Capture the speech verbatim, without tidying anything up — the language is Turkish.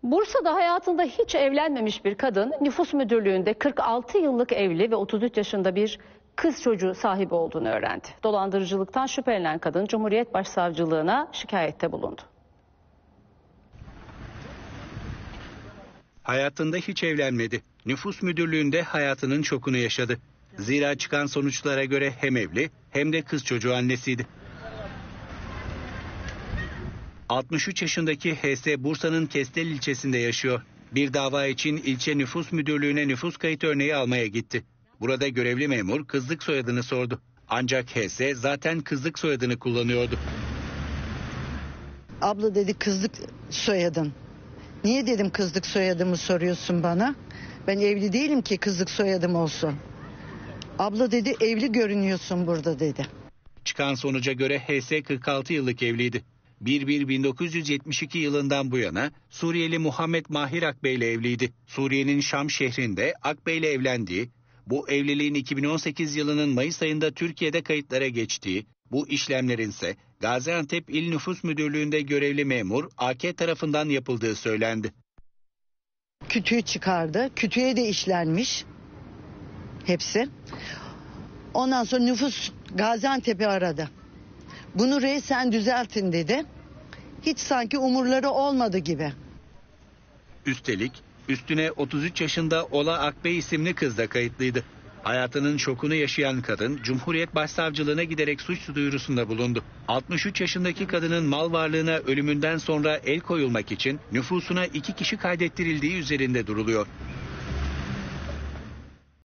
Bursa'da hayatında hiç evlenmemiş bir kadın nüfus müdürlüğünde kırk altı yıllık evli ve otuz üç yaşında bir kız çocuğu sahibi olduğunu öğrendi. Dolandırıcılıktan şüphelenen kadın Cumhuriyet Başsavcılığına şikayette bulundu. Hayatında hiç evlenmedi. Nüfus müdürlüğünde hayatının şokunu yaşadı. Zira çıkan sonuçlara göre hem evli hem de kız çocuğu annesiydi. altmış üç yaşındaki H S Bursa'nın Kestel ilçesinde yaşıyor. Bir dava için ilçe nüfus müdürlüğüne nüfus kayıt örneği almaya gitti. Burada görevli memur kızlık soyadını sordu. Ancak H S zaten kızlık soyadını kullanıyordu. Abla dedi kızlık soyadın. Niye dedim kızlık soyadımı soruyorsun bana? Ben evli değilim ki kızlık soyadım olsun. Abla dedi evli görünüyorsun burada dedi. Çıkan sonuca göre H S kırk altı yıllık evliydi. bir bir bin dokuz yüz yetmiş iki yılından bu yana Suriyeli Muhammed Mahir Akbey ile evliydi. Suriye'nin Şam şehrinde Akbey ile evlendiği, bu evliliğin iki bin on sekiz yılının Mayıs ayında Türkiye'de kayıtlara geçtiği, bu işlemlerin ise Gaziantep İl Nüfus Müdürlüğü'nde görevli memur A K tarafından yapıldığı söylendi. Kütüğü çıkardı. Kütüğe de işlenmiş. Hepsi. Ondan sonra nüfus Gaziantep'i aradı. Bunu resen düzeltin dedi. Hiç sanki umurları olmadı gibi. Üstelik üstüne otuz üç yaşında Ola Akbey isimli kız da kayıtlıydı. Hayatının şokunu yaşayan kadın Cumhuriyet Başsavcılığına giderek suç duyurusunda bulundu. altmış üç yaşındaki kadının mal varlığına ölümünden sonra el koyulmak için nüfusuna iki kişi kaydettirildiği üzerinde duruluyor.